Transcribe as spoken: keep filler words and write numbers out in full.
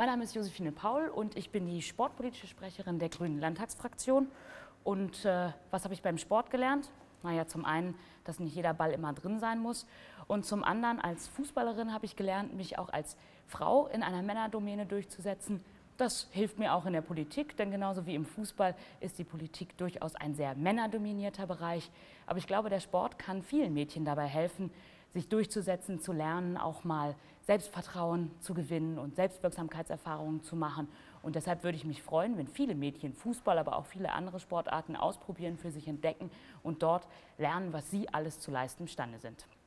Mein Name ist Josephine Paul und ich bin die sportpolitische Sprecherin der Grünen Landtagsfraktion. Und äh, was habe ich beim Sport gelernt? Naja, zum einen, dass nicht jeder Ball immer drin sein muss. Und zum anderen, als Fußballerin habe ich gelernt, mich auch als Frau in einer Männerdomäne durchzusetzen. Das hilft mir auch in der Politik, denn genauso wie im Fußball ist die Politik durchaus ein sehr männerdominierter Bereich. Aber ich glaube, der Sport kann vielen Mädchen dabei helfen, sich durchzusetzen, zu lernen, auch mal Selbstvertrauen zu gewinnen und Selbstwirksamkeitserfahrungen zu machen. Und deshalb würde ich mich freuen, wenn viele Mädchen Fußball, aber auch viele andere Sportarten ausprobieren, für sich entdecken und dort lernen, was sie alles zu leisten imstande sind.